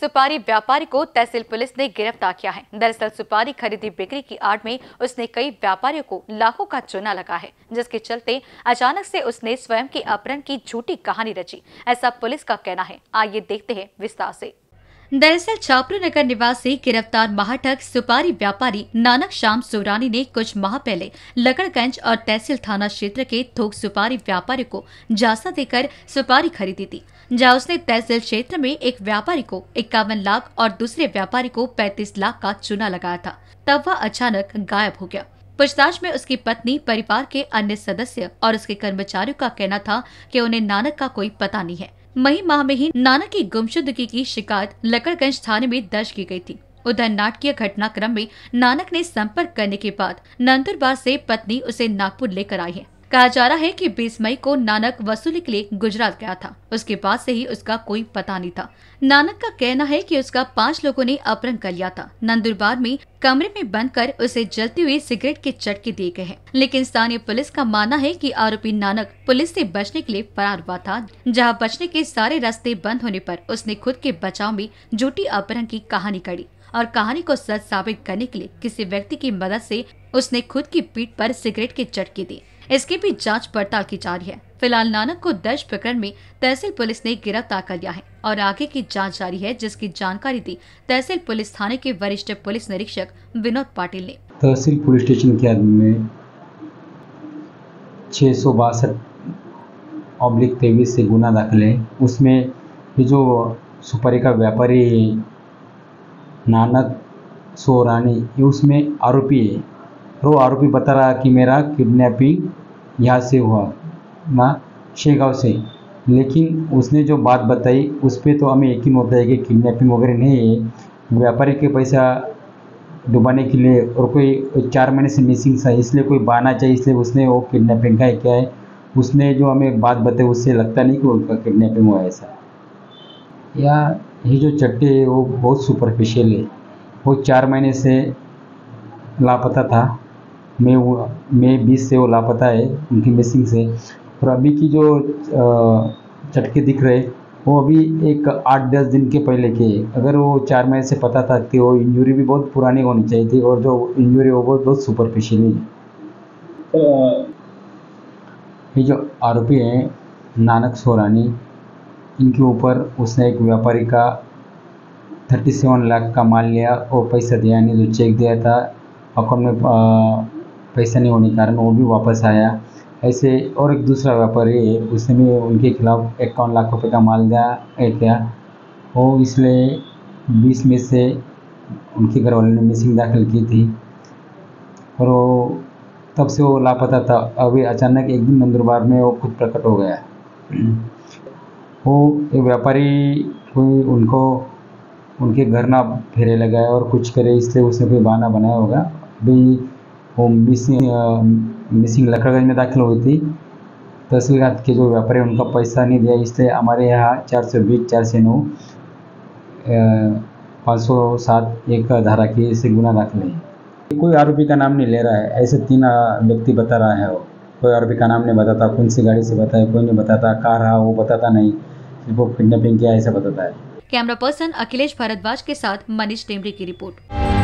सुपारी व्यापारी को तहसील पुलिस ने गिरफ्तार किया है। दरअसल सुपारी खरीदी बिक्री की आड़ में उसने कई व्यापारियों को लाखों का चूना लगा है, जिसके चलते अचानक से उसने स्वयं की अपहरण की झूठी कहानी रची, ऐसा पुलिस का कहना है। आइए देखते हैं विस्तार से। दरअसल छापरू नगर निवासी गिरफ्तार महाठग सुपारी व्यापारी नानक श्याम सोरानी ने कुछ माह पहले लकड़गंज और तहसील थाना क्षेत्र के थोक सुपारी व्यापारी को झांसा देकर सुपारी खरीदी थी, जहां उसने तहसील क्षेत्र में एक व्यापारी को 51 लाख और दूसरे व्यापारी को 35 लाख का चूना लगाया था। तब वह अचानक गायब हो गया। पूछताछ में उसकी पत्नी, परिवार के अन्य सदस्य और उसके कर्मचारियों का कहना था कि उन्हें नानक का कोई पता नहीं है। मई माह में ही नानक की गुमशुदगी की शिकायत लकड़गंज थाने में दर्ज की गई थी। उधर नाटकीय घटनाक्रम में नानक ने संपर्क करने के बाद नंदुरबार से पत्नी उसे नागपुर लेकर आई है। कहा जा रहा है कि 20 मई को नानक वसूली के लिए गुजरात गया था। उसके बाद से ही उसका कोई पता नहीं था। नानक का कहना है कि उसका 5 लोगों ने अपहरण कर लिया था। नंदुरबार में कमरे में बंद कर उसे जलती हुई सिगरेट के चटके दिए गए हैं। लेकिन स्थानीय पुलिस का मानना है कि आरोपी नानक पुलिस से बचने के लिए फरार हुआ था, जहां बचने के सारे रास्ते बंद होने पर उसने खुद के बचाव में झूठी अपहरण की कहानी गढ़ी और कहानी को सच साबित करने के लिए किसी व्यक्ति की मदद से उसने खुद की पीठ पर सिगरेट के चटके दिए। इसकी भी जांच पड़ताल की जा रही है। फिलहाल नानक को दर्ज प्रकरण में तहसील पुलिस ने गिरफ्तार कर लिया है और आगे की जांच जारी है, जिसकी जानकारी दी तहसील पुलिस थाने के वरिष्ठ पुलिस निरीक्षक विनोद पाटिल ने। तहसील पुलिस स्टेशन के में 662/23 से गुना दाखिल है। उसमें ये जो सुपारी का व्यापारी नानक सोरानी ये उसमें आरोपी है। वो आरोपी बता रहा कि मेरा किडनैपिंग यहाँ से हुआ ना शेगांव से, लेकिन उसने जो बात बताई उस पर तो हमें यकीन होता है कि किडनैपिंग वगैरह नहीं है। व्यापारी के पैसा डुबाने के लिए और कोई 4 महीने से मिसिंग था, इसलिए कोई बहाना चाहिए, इसलिए उसने वो किडनैपिंग का है क्या है। उसने जो हमें बात बताई उससे लगता नहीं कि उनका किडनैपिंग हुआ ऐसा। या ये जो चट्टे है वो बहुत सुपरफिशियल है। वो 4 महीने से लापता था। मई 20 से वो लापता है, उनकी मिसिंग से। और अभी की जो चटके दिख रहे वो अभी एक 8-10 दिन के पहले के। अगर वो 4 महीने से पता था कि वो इंजरी भी बहुत पुरानी होनी चाहिए थी और जो इंजरी वो बहुत सुपरफिशियल है। ये जो आरोपी हैं नानक सोरानी, इनके ऊपर उसने एक व्यापारी का 37 लाख का माल लिया और पैसा दिया नहीं, जो चेक दिया था अकाउंट में पैसा नहीं होने के कारण वो भी वापस आया। ऐसे और एक दूसरा व्यापारी है, उसने भी उनके खिलाफ 51 लाख रुपए का माल दिया वो, इसलिए 20 में से उनके घर वालों ने मिसिंग दाखिल की थी और वो तब से वो लापता था। अभी अचानक एक दिन नंदुरबार में वो खुद प्रकट हो गया। वो एक व्यापारी कोई उनको उनके घर ना फेरे लगाए और कुछ करे, इसलिए उसने कोई बहाना बनाया होगा। अभी वो मिसिंग लकड़गंज में दाखिल हुई थी। तहसील के जो व्यापारी उनका पैसा नहीं दिया, इसलिए हमारे यहाँ 420/409 507 एक धारा की से गुना दाखिल है। कोई आरोपी का नाम नहीं ले रहा है, ऐसे 3 व्यक्ति बता रहा है। वो कोई आरोपी का नाम नहीं बताता, कौन सी गाड़ी से बताए कोई नहीं बताता, कहाँ रहा वो बताता नहीं, सिर्फ वो किडनैपिंग किया ऐसा बताता है। कैमरा पर्सन अखिलेश भारद्वाज के साथ मनीष टेमरी की रिपोर्ट।